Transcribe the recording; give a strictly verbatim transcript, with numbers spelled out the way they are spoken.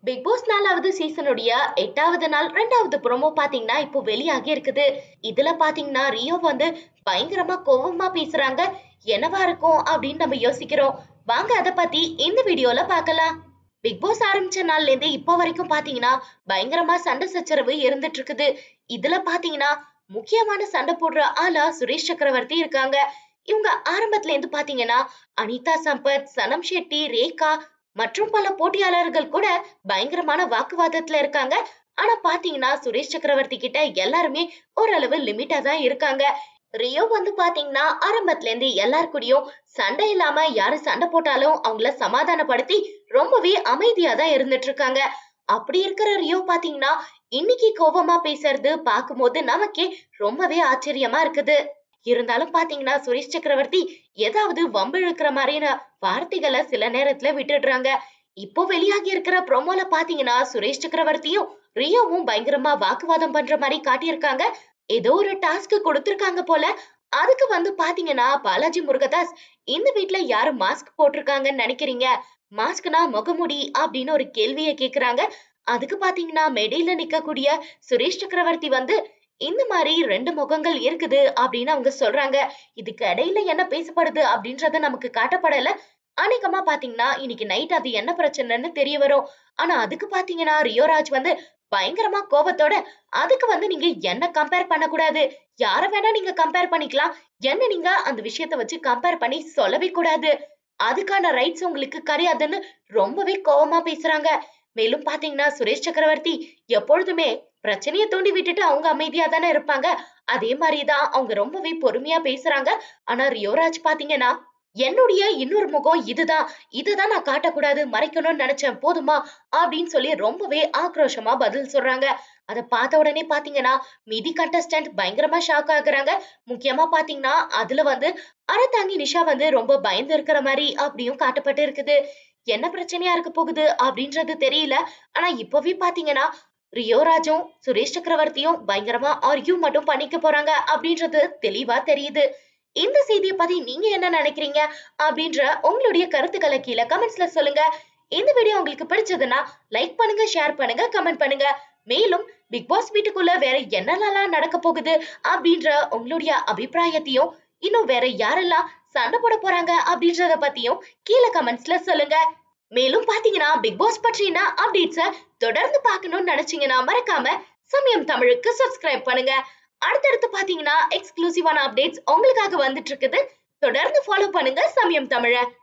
Big pass நாலாவது சீசனுடைய எட்டாவது நாள் ரெண்டாவது ப்ரோமோ பாத்தீங்கன்னா இப்போ வெளியாகி இருக்குது. இதுல பாத்தீங்கன்னா ரியோ வந்து பயங்கரமா கோவமா பேசுறாங்க. என்னவா இருக்கும் அப்படின்னு நம்ம யோசிக்கிறோம். வாங்க அத பத்தி இந்த வீடியோல பார்க்கலாம். பிக் பாஸ் ஆரம்பிச்ச நாள்ல இருந்து இப்போ வரைக்கும் பாத்தீங்கன்னா பயங்கரமா சண்டை சச்சரவு இருந்துட்டு இருக்குது. இதுல பாத்தீங்கன்னா முக்கியமான சண்டை போடுற ஆளா சுரேஷ் சக்கரவர்த்தி இருக்காங்க. இவங்க ஆரம்பத்துல இருந்து பாத்தீங்கன்னா அனிதா சம்பத், சனம் ஷெட்டி, ரேகா மற்றும் பல போட்டியாளர்கள் கூட பயங்கரமான வாக்குவாதத்துல இருக்காங்க. ஆனா பாத்தீங்கன்னா சுரேஷ் சக்கரவர்த்தி கிட்ட எல்லாருமே ஓரளவு லிமிட்டா தான் இருக்காங்க. ரியோ வந்து பாத்தீங்கன்னா ஆரம்பத்துல இருந்து எல்லார் கூடயும் சண்டை இல்லாம யாரு சண்டை போட்டாலும் அவங்கள சமாதானப்படுத்தி ரொம்பவே அமைதியா தான் இருந்துட்டு இருக்காங்க. அப்படி இருக்கிற ரியோ பாத்தீங்கன்னா இன்னைக்கு கோவமா பேசுறது பார்க்கும்போது நமக்கே ரொம்பவே ஆச்சரியமா இருக்குது. இருந்தாலும் பாத்தீங்கன்னா சுரேஷ் சக்கரவர்த்தி ஏதாவது வம்பு இழுக்கிற மாதிரியான வார்த்தைகளை சில நேரத்துல விட்டுடுறாங்க. இப்போ வெளியாகி இருக்கிற ப்ரோமோல பாத்தீங்கன்னா சுரேஷ் சக்கரவர்த்தியும் ரியோவும் பயங்கரமா வாக்குவாதம் பண்ற மாதிரி காட்டியிருக்காங்க. ஏதோ ஒரு டாஸ்க் கொடுத்திருக்காங்க போல. அதுக்கு வந்து பாத்தீங்கன்னா பாலாஜி முருகதாஸ், இந்த வீட்ல யாரு மாஸ்க் போட்டிருக்காங்கன்னு நினைக்கிறீங்க? மாஸ்க்னா முகமுடி அப்படின்னு ஒரு கேள்வியை கேக்குறாங்க. அதுக்கு பாத்தீங்கன்னா மேடையில நிக்கக்கூடிய சுரேஷ் சக்கரவர்த்தி வந்து இந்த மாதிரி ரெண்டு முகங்கள் இருக்குது அப்படின்னு அவங்க சொல்றாங்க. இதுக்கு இடையில என்ன பேசப்படுது அப்படின்றத நமக்கு காட்டப்படல. அநேகமா பாத்தீங்கன்னா இன்னைக்கு நைட் அது என்ன பிரச்சனைன்னு தெரிய வரும். ஆனா அதுக்கு பாத்தீங்கன்னா ரியோராஜ் வந்து பயங்கரமா கோவத்தோட, அதுக்கு வந்து நீங்க என்ன கம்பேர் பண்ணக்கூடாது. யார வேணா நீங்க கம்பேர் பண்ணிக்கலாம். என்ன நீங்க அந்த விஷயத்த வச்சு கம்பேர் பண்ணி சொல்லவே கூடாது. அதுக்கான ரைட்ஸ் உங்களுக்கு கிடையாதுன்னு ரொம்பவே கோவமா பேசுறாங்க. மேலும் பாத்தீங்கன்னா சுரேஷ் சக்கரவர்த்தி எப்பொழுதுமே பிரச்சனைய தூண்டி விட்டுட்டு அவங்க அமைதியா தானே இருப்பாங்க. அதே மாதிரிதான் அவங்க ரொம்பவே பொறுமையா பேசுறாங்க. ஆனா ரியோராஜ் பாத்தீங்கன்னா என்னுடைய இன்னொரு முகம் இதுதான். இததான் நான் காட்டக்கூடாது, மறைக்கணும்னு நினைச்சேன். போதுமா? அப்படின்னு சொல்லி ரொம்பவே ஆக்ரோஷமா பதில் சொல்றாங்க. அத பார்த்த உடனே பாத்தீங்கன்னா மீதி கண்டஸ்டன்ட் பயங்கரமா ஷாக் ஆகுறாங்க. முக்கியமா பாத்தீங்கன்னா அதுல வந்து அரத்தாங்கி நிஷா வந்து ரொம்ப பயந்து இருக்கிற மாதிரி அப்படியும் காட்டப்பட்டு இருக்குது. என்ன பிரச்சனையா இருக்க போகுது அப்படின்றது தெரியல. ஆனா இப்பவே பாத்தீங்கன்னா ரியோராஜும் சுரேஷ் சக்கரவர்த்தியும் பயங்கரமா ஆர்கியூ மட்டும் பண்ணிக்க போறாங்க அப்படின்றது தெளிவா தெரியுது. இந்த செய்தியை பத்தி நீங்க என்ன நினைக்கிறீங்க அப்படின்ற உங்களுடைய கருத்துக்களை கீழே கமெண்ட்ஸ்ல சொல்லுங்க. இந்த வீடியோ உங்களுக்கு பிடிச்சதுன்னா லைக் பண்ணுங்க, ஷேர் பண்ணுங்க, கமெண்ட் பண்ணுங்க. மேலும் பிக் பாஸ் வீட்டுக்குள்ள வேற என்னென்னலாம் நடக்க போகுது அப்படின்ற உங்களுடைய அபிப்பிராயத்தையும், இன்னும் வேற யாரெல்லாம் சண்டை போட போறாங்க அப்படின்றத பத்தியும் கீழே கமெண்ட்ஸ்ல சொல்லுங்க. மேலும் பாத்தீங்கன்னா பிக் பாஸ் பற்றின அப்டேட்ஸ தொடர்ந்து பார்க்கணும்னு நினைச்சீங்கன்னா மறக்காம சமயம் தமிழுக்கு சப்ஸ்கிரைப் பண்ணுங்க. அடுத்தடுத்து பாத்தீங்கன்னா எக்ஸ்க்ளூசிவான அப்டேட்ஸ் உங்களுக்காக வந்துட்டு இருக்குது. தொடர்ந்து ஃபாலோ பண்ணுங்க சமயம் தமிழ.